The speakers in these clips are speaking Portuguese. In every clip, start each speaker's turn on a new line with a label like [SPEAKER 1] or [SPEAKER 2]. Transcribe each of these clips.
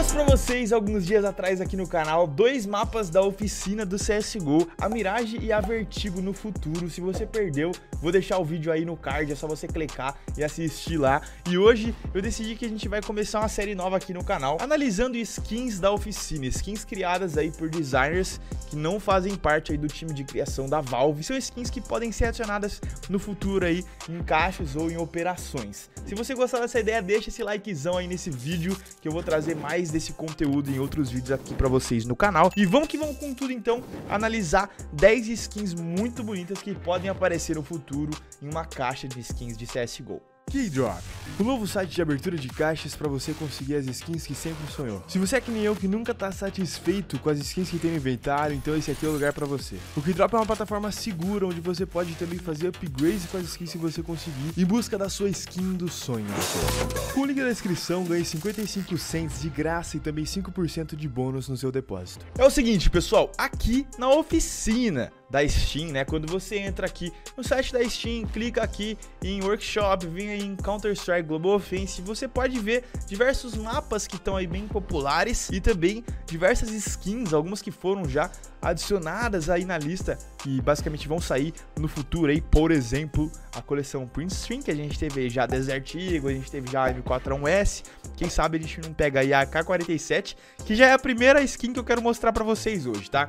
[SPEAKER 1] Trouxe pra vocês alguns dias atrás aqui no canal dois mapas da oficina do CSGO, a Mirage e a Vertigo no futuro. Se você perdeu, vou deixar o vídeo aí no card, é só você clicar e assistir lá. E hoje eu decidi que a gente vai começar uma série nova aqui no canal, analisando skins da oficina, skins criadas aí por designers que não fazem parte aí do time de criação da Valve. São skins que podem ser adicionadas no futuro aí em caixas ou em operações. Se você gostar dessa ideia, deixa esse likezão aí nesse vídeo, que eu vou trazer mais desse conteúdo em outros vídeos aqui pra vocês no canal. E vamos que vamos com tudo então, analisar 10 skins muito bonitas que podem aparecer no futuro em uma caixa de skins de CSGO. Keydrop, o novo site de abertura de caixas para você conseguir as skins que sempre sonhou. Se você é que nem eu que nunca tá satisfeito com as skins que tem no inventário, então esse aqui é o lugar para você. O Keydrop é uma plataforma segura onde você pode também fazer upgrades com as skins que você conseguir em busca da sua skin dos sonhos. Com o link na descrição, ganhe 55 cents de graça e também 5% de bônus no seu depósito. É o seguinte, pessoal, aqui na oficina da Steam, né? Quando você entra aqui no site da Steam, clica aqui em Workshop, vem aí em Counter-Strike Global Offensive, você pode ver diversos mapas que estão aí bem populares e também diversas skins, algumas que foram já adicionadas aí na lista que basicamente vão sair no futuro aí, por exemplo, a coleção Prince String, que a gente teve já Desert Eagle, a gente teve já a M4A1S, quem sabe a gente não pega aí a AK-47, que já é a primeira skin que eu quero mostrar pra vocês hoje, tá?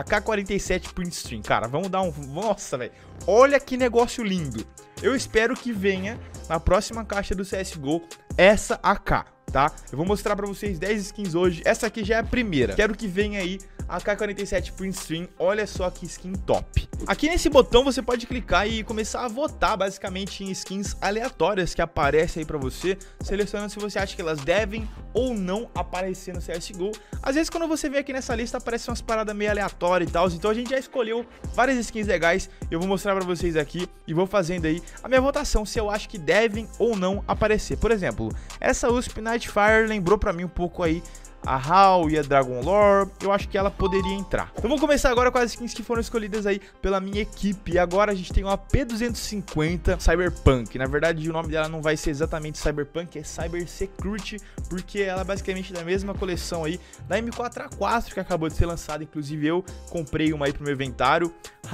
[SPEAKER 1] AK-47 Prince String, cara, vamos dar um... Nossa, velho, olha que negócio lindo. Eu espero que venha na próxima caixa do CSGO essa AK, tá? Eu vou mostrar pra vocês 10 skins hoje, essa aqui já é a primeira. Quero que venha aí a AK-47 Prince String, olha só que skin top. Aqui nesse botão você pode clicar e começar a votar basicamente em skins aleatórias que aparecem aí pra você, selecionando se você acha que elas devem ou não aparecer no CSGO. Às vezes quando você vê aqui nessa lista aparecem umas paradas meio aleatórias e tal, então a gente já escolheu várias skins legais. Eu vou mostrar pra vocês aqui e vou fazendo aí a minha votação se eu acho que devem ou não aparecer. Por exemplo, essa USP Nightfire lembrou pra mim um pouco aí a HAL e a Dragon Lore, eu acho que ela poderia entrar. Então vamos começar agora com as skins que foram escolhidas aí pela minha equipe. E agora a gente tem uma P250 Cyberpunk. Na verdade o nome dela não vai ser exatamente Cyberpunk, é Cyber Security, porque ela é basicamente da mesma coleção aí da M4A4 que acabou de ser lançada. Inclusive eu comprei uma aí pro meu inventário.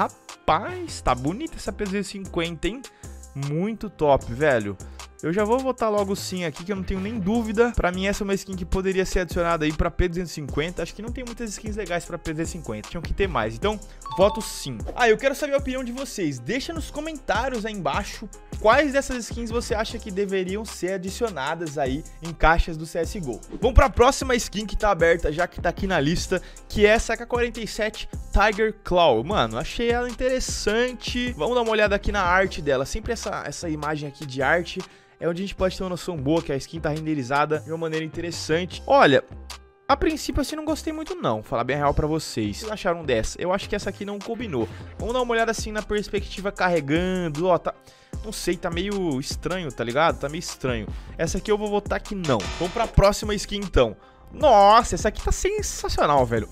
[SPEAKER 1] Rapaz, tá bonita essa P250, hein? Muito top, velho. Eu já vou votar logo sim aqui, que eu não tenho nem dúvida. Pra mim essa é uma skin que poderia ser adicionada aí pra P250. Acho que não tem muitas skins legais pra P250, tinham que ter mais. Então, voto sim. Ah, eu quero saber a opinião de vocês. Deixa nos comentários aí embaixo quais dessas skins você acha que deveriam ser adicionadas aí em caixas do CSGO. Vamos pra próxima skin que tá aberta, já que tá aqui na lista, que é essa AK-47 Tiger Claw. Mano, achei ela interessante. Vamos dar uma olhada aqui na arte dela. Sempre essa imagem aqui de arte é onde a gente pode ter uma noção boa que a skin tá renderizada de uma maneira interessante. Olha, a princípio assim não gostei muito não, vou falar bem real pra vocês. O que vocês acharam dessa? Eu acho que essa aqui não combinou. Vamos dar uma olhada assim na perspectiva carregando. Ó, tá... Não sei, tá meio estranho, tá ligado? Tá meio estranho. Essa aqui eu vou votar que não. Vamos pra próxima skin então. Nossa, essa aqui tá sensacional, velho.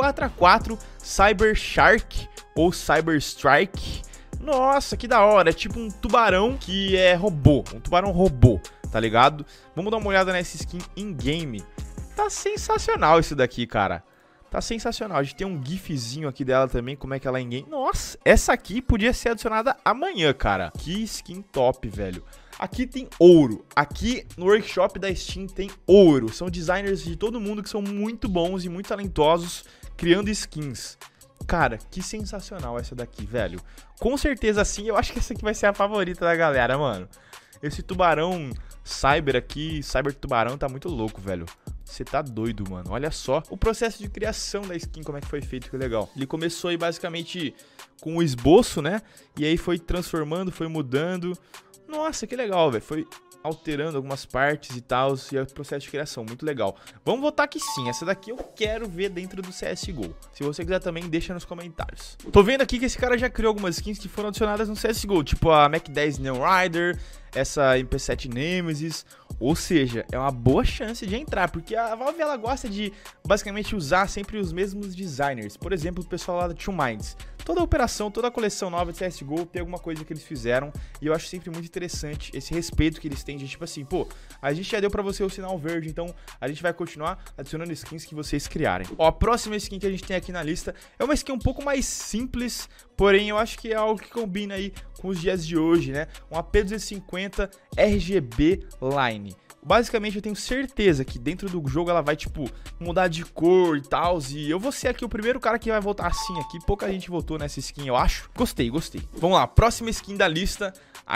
[SPEAKER 1] M4A4 Cyber Shark ou Cyber Strike. Nossa, que da hora, é tipo um tubarão que é robô, um tubarão robô, tá ligado? Vamos dar uma olhada nessa skin in-game. Tá sensacional isso daqui, cara. Tá sensacional, a gente tem um gifzinho aqui dela também, como é que ela é in-game. Nossa, essa aqui podia ser adicionada amanhã, cara. Que skin top, velho. Aqui tem ouro, aqui no workshop da Steam tem ouro. São designers de todo mundo que são muito bons e muito talentosos criando skins. Cara, que sensacional essa daqui, velho. Com certeza sim, eu acho que essa aqui vai ser a favorita da galera, mano. Esse tubarão cyber aqui, cyber tubarão, tá muito louco, velho. Você tá doido, mano. Olha só o processo de criação da skin, como é que foi feito, que legal. Ele começou aí basicamente com o esboço, né? E aí foi transformando, foi mudando. Nossa, que legal, velho. Foi alterando algumas partes e tal, e é o processo de criação, muito legal. Vamos votar que sim, essa daqui eu quero ver dentro do CSGO. Se você quiser também, deixa nos comentários. Tô vendo aqui que esse cara já criou algumas skins que foram adicionadas no CSGO, tipo a Mac 10 Neon Rider, essa MP7 Nemesis, ou seja, é uma boa chance de entrar, porque a Valve ela gosta de basicamente usar sempre os mesmos designers. Por exemplo, o pessoal lá da Two Minds. toda a operação, toda a coleção nova de CSGO tem alguma coisa que eles fizeram. E eu acho sempre muito interessante esse respeito que eles têm de tipo assim, pô, a gente já deu pra você o sinal verde, então a gente vai continuar adicionando skins que vocês criarem. Ó, a próxima skin que a gente tem aqui na lista é uma skin um pouco mais simples, porém eu acho que é algo que combina aí com os dias de hoje, né? Um AP250 RGB Line. Basicamente eu tenho certeza que dentro do jogo ela vai, tipo, mudar de cor e tal. E eu vou ser aqui o primeiro cara que vai votar assim aqui. Pouca gente votou nessa skin, eu acho. Gostei, gostei. Vamos lá, próxima skin da lista,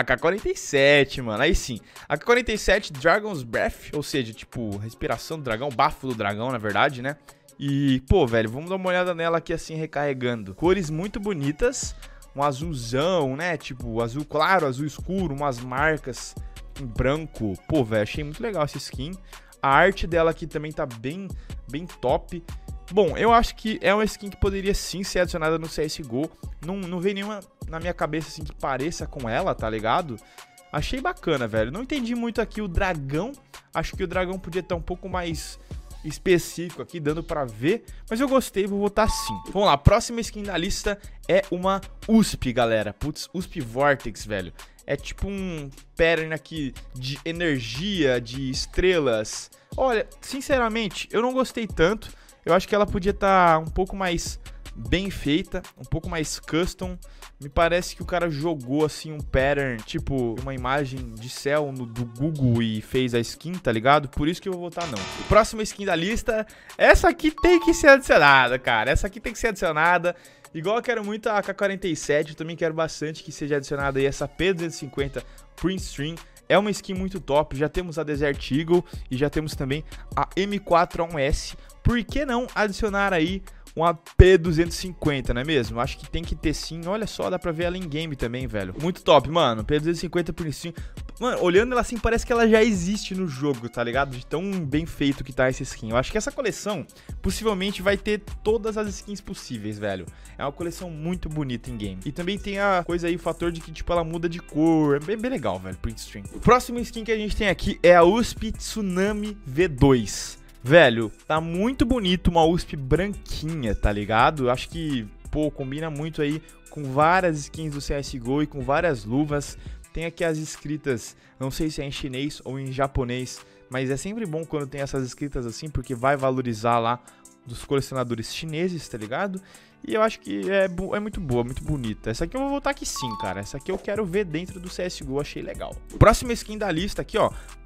[SPEAKER 1] AK-47, mano. Aí sim, AK-47 Dragon's Breath, ou seja, tipo, respiração do dragão, bafo do dragão, na verdade, né? E, pô, velho, vamos dar uma olhada nela aqui assim, recarregando. Cores muito bonitas, um azulzão, né? Tipo, azul claro, azul escuro, umas marcas em branco. Pô, velho, achei muito legal essa skin. A arte dela aqui também tá bem top. Bom, eu acho que é uma skin que poderia sim ser adicionada no CSGO. Não veio nenhuma na minha cabeça assim que pareça com ela, tá ligado? Achei bacana, velho. Não entendi muito aqui o dragão. Acho que o dragão podia estar um pouco mais específico aqui, dando pra ver, mas eu gostei, vou votar sim. Vamos lá, a próxima skin da lista é uma USP, galera. Putz, USP Vortex, velho. É tipo um pattern aqui de energia, de estrelas. Olha, sinceramente, eu não gostei tanto. Eu acho que ela podia estar um pouco mais bem feita, um pouco mais custom. Me parece que o cara jogou assim um pattern, tipo uma imagem de céu do Google e fez a skin, tá ligado? Por isso que eu vou votar não. Próxima skin da lista, essa aqui tem que ser adicionada, cara. Essa aqui tem que ser adicionada. Igual eu quero muito a AK-47, eu também quero bastante que seja adicionada aí essa P250 Print Stream. É uma skin muito top, já temos a Desert Eagle e já temos também a M4A1S. Por que não adicionar aí uma P250, não é mesmo? Acho que tem que ter sim. Olha só, dá pra ver ela em game também, velho. Muito top, mano. P250 Print Stream. Mano, olhando ela assim, parece que ela já existe no jogo, tá ligado? De tão bem feito que tá essa skin. Eu acho que essa coleção possivelmente vai ter todas as skins possíveis, velho. É uma coleção muito bonita em game. E também tem a coisa aí, o fator de que, tipo, ela muda de cor. É bem legal, velho, Print Stream. O próximo skin que a gente tem aqui é a USP Tsunami V2. Velho, tá muito bonito, uma USP branquinha, tá ligado? Eu acho que, pô, combina muito aí com várias skins do CSGO e com várias luvas. Tem aqui as escritas, não sei se é em chinês ou em japonês, mas é sempre bom quando tem essas escritas assim, porque vai valorizar lá dos colecionadores chineses, tá ligado? E eu acho que é muito boa, muito bonita. Essa aqui eu vou votar aqui sim, cara. Essa aqui eu quero ver dentro do CSGO, achei legal. Próxima skin da lista aqui, ó,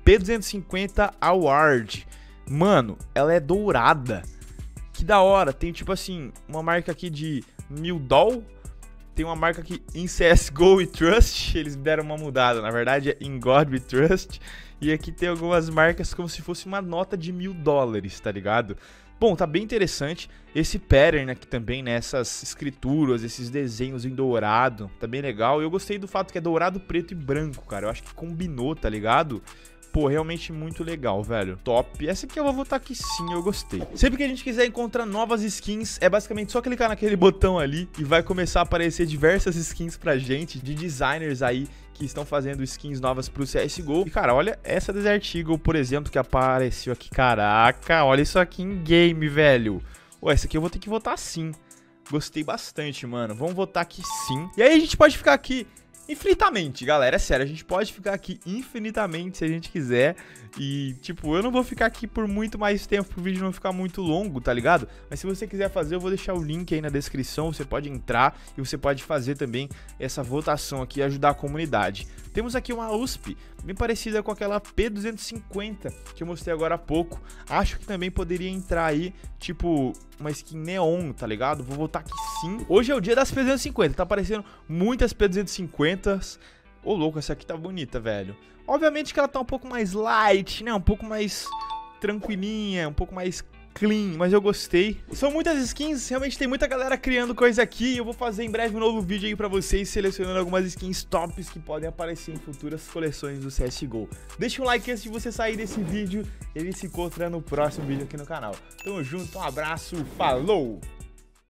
[SPEAKER 1] P250 Award. Mano, ela é dourada. Que da hora. Tem tipo assim, uma marca aqui de $1000. Tem uma marca aqui em CSGO e Trust. Eles deram uma mudada. Na verdade é In God We Trust. E aqui tem algumas marcas como se fosse uma nota de $1000, tá ligado? Bom, tá bem interessante. Esse pattern aqui também, né? Essas escrituras, esses desenhos em dourado. Tá bem legal. E eu gostei do fato que é dourado, preto e branco, cara. Eu acho que combinou, tá ligado? Pô, realmente muito legal, velho. Top. Essa aqui eu vou votar que sim, eu gostei. Sempre que a gente quiser encontrar novas skins, é basicamente só clicar naquele botão ali e vai começar a aparecer diversas skins pra gente, de designers aí que estão fazendo skins novas pro CSGO. E, cara, olha essa Desert Eagle, por exemplo, que apareceu aqui. Caraca, olha isso aqui em game, velho. Ué, essa aqui eu vou ter que votar sim. Gostei bastante, mano. Vamos votar aqui sim. E aí a gente pode ficar aqui infinitamente, galera, é sério, a gente pode ficar aqui infinitamente se a gente quiser. E, tipo, eu não vou ficar aqui por muito mais tempo pro vídeo não ficar muito longo, tá ligado? Mas se você quiser fazer, eu vou deixar o link aí na descrição, você pode entrar e você pode fazer também essa votação aqui e ajudar a comunidade. Temos aqui uma USP, bem parecida com aquela P250 que eu mostrei agora há pouco. Acho que também poderia entrar aí, tipo, uma skin neon, tá ligado? Vou votar aqui sim. Hoje é o dia das P250, tá aparecendo muitas P250s. Ô, louco, essa aqui tá bonita, velho. Obviamente que ela tá um pouco mais light, né? Um pouco mais tranquilinha, um pouco mais clean, mas eu gostei. São muitas skins, realmente tem muita galera criando coisa aqui. Eu vou fazer em breve um novo vídeo aí pra vocês, selecionando algumas skins tops que podem aparecer em futuras coleções do CSGO. Deixa um like antes de você sair desse vídeo. Ele se encontra no próximo vídeo aqui no canal. Tamo junto, um abraço, falou!